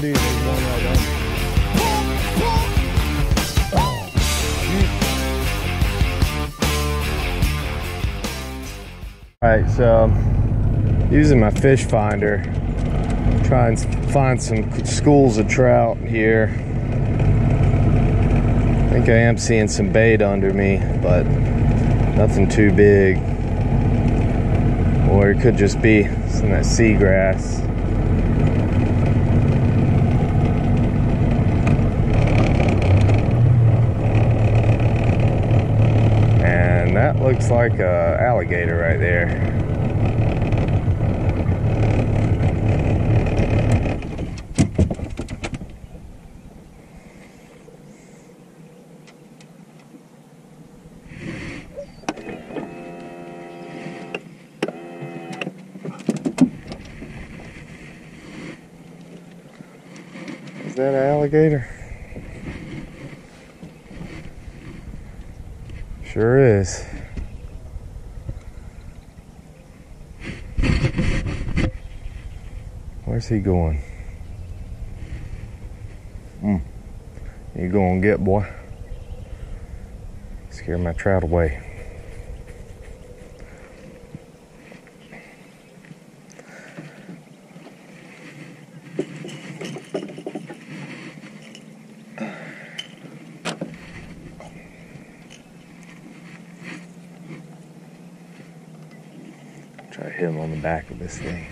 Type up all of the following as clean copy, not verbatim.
Dude, there's one right on. Alright, so using my fish finder, try and find some schools of trout here. I think I am seeing some bait under me, but nothing too big. Or it could just be some of that seagrass. And that looks like an alligator right there. Is that an alligator? Sure is. Where's he going? You going to get, boy? Scare my trout away. Try to hit him on the back of this thing.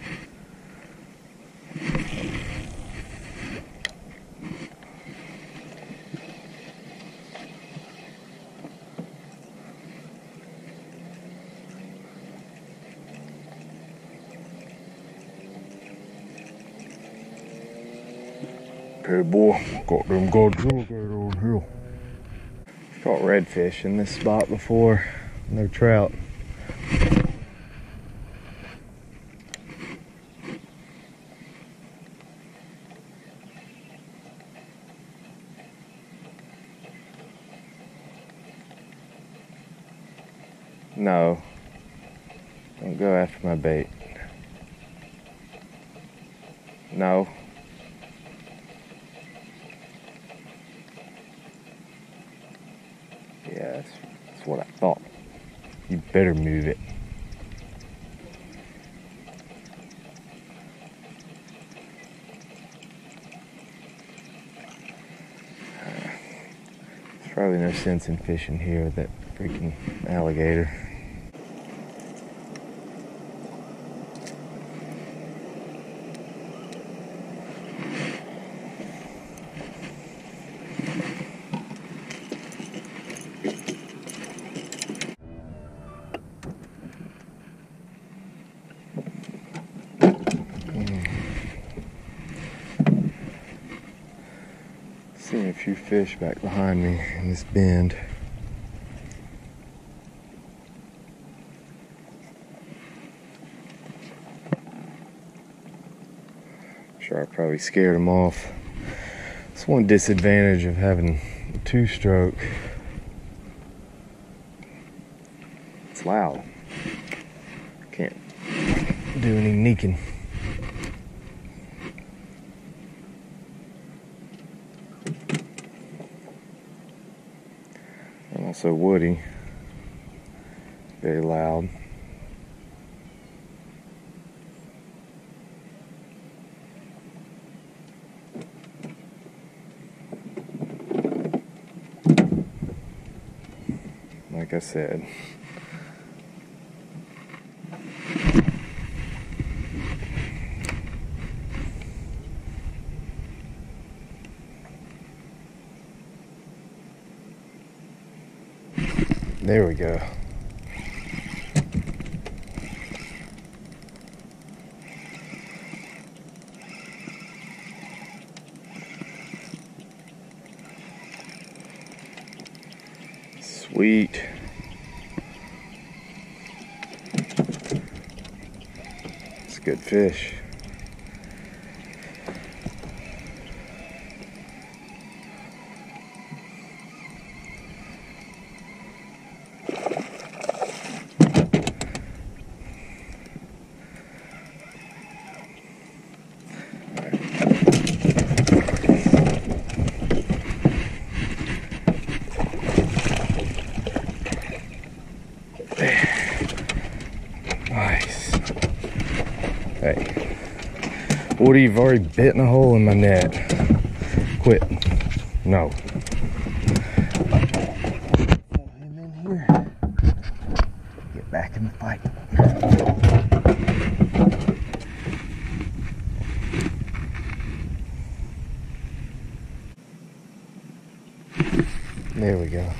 Okay, boy, got them Godzilla on here. Caught redfish in this spot before. No trout. No, don't go after my bait. No. Yeah, that's what I thought. You better move it. There's probably no sense in fishing here with that freaking alligator. Seeing a few fish back behind me in this bend. Sure, I probably scared them off. That's one disadvantage of having a two-stroke. It's loud. Can't do any neeking. And also woody. Very loud. Like I said, there we go. Sweet. It's a good fish. Hey. Woody, you've already bitten a hole in my net. Quit. No. Throw him in here. Get back in the fight. There we go.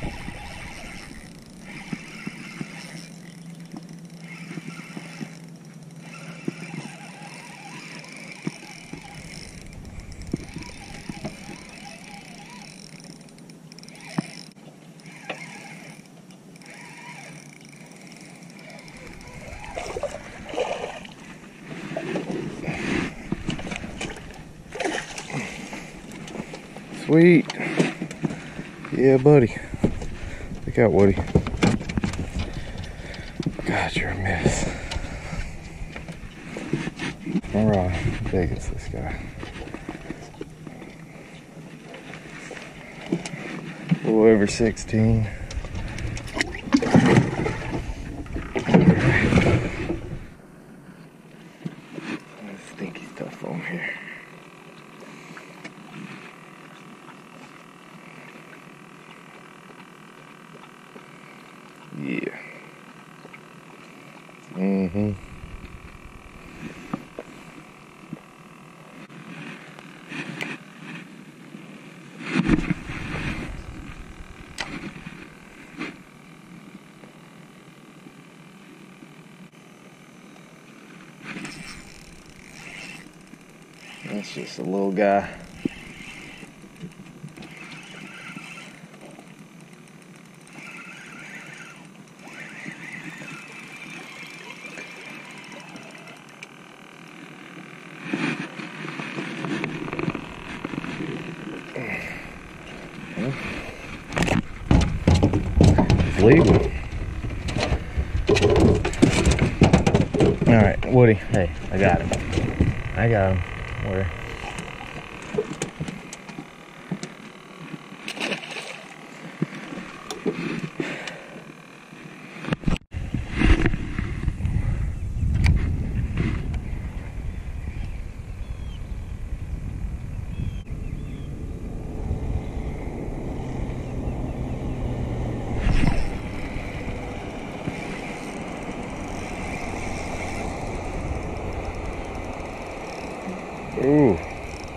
Sweet. Yeah, buddy. Look out, Woody. God, you're a mess. Alright, how big is this guy? A little over 16. I think he's tough on here. Yeah. Mm-hmm. That's just a little guy. Legal. All right, Woody. Hey, I got him. I got him. Where? Ooh.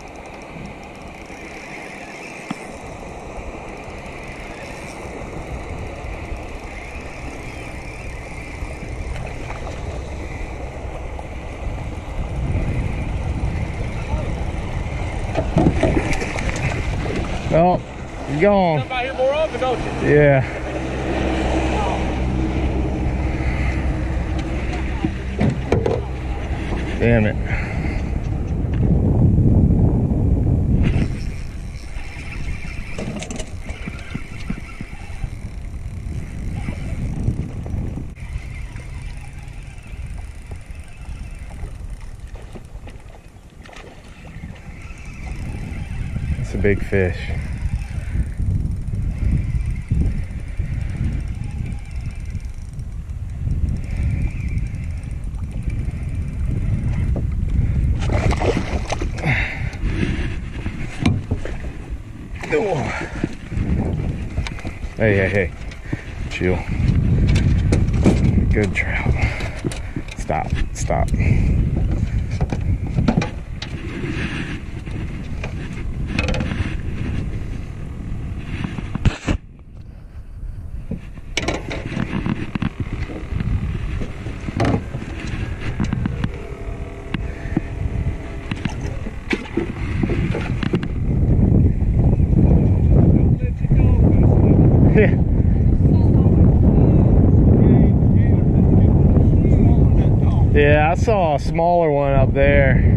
Oh, you're gone. Come by here more often, don't you? Yeah. Damn it. It's a big fish. Oh. Hey. Chill. Good trout. Stop. Yeah, I saw a smaller one up there.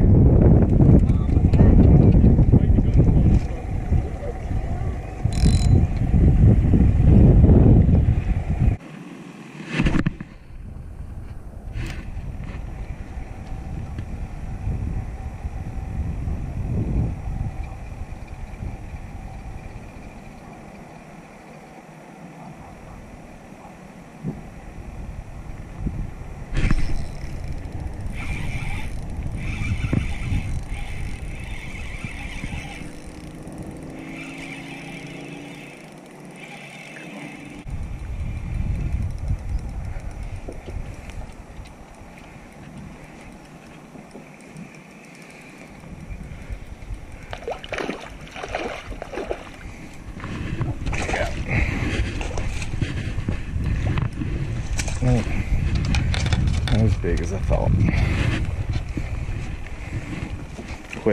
big as I thought. Quit.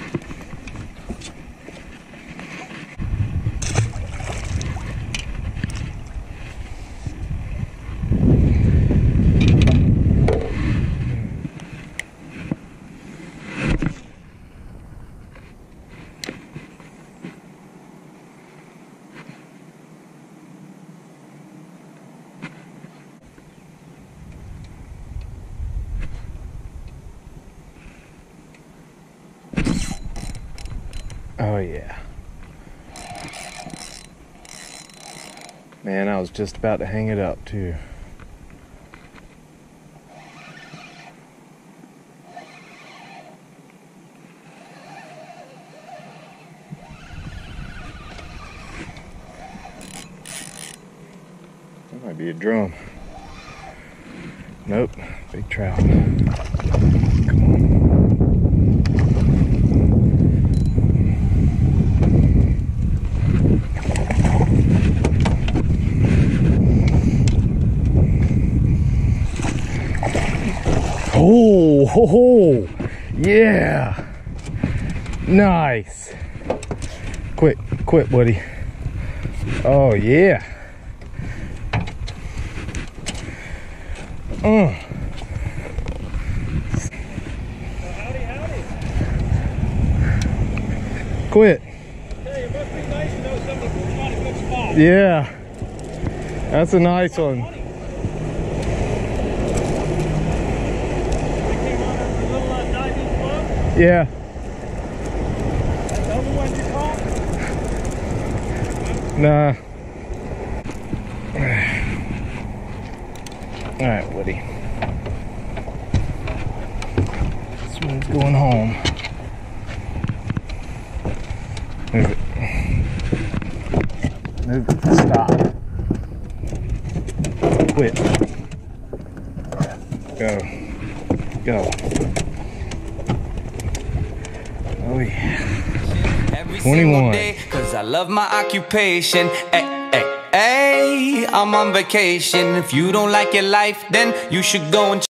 Oh yeah. Man, I was just about to hang it up too. That might be a drum. Nope, big trout. Come on. Oh, ho, ho. Yeah, nice. Quit, buddy. Oh yeah. Howdy, howdy. Quit. Hey, it must be nice to know somebody's got a good spot. Yeah, that's a nice one. Yeah. Tell me when you caught? Nah. Alright, Woody. This one's going home. Move it. Move it. Stop. Quit. Go. Go. Oh yeah. Every 21. single day, 'cause I love my occupation. Ay, ay, ay, I'm on vacation. If you don't like your life, then you should go and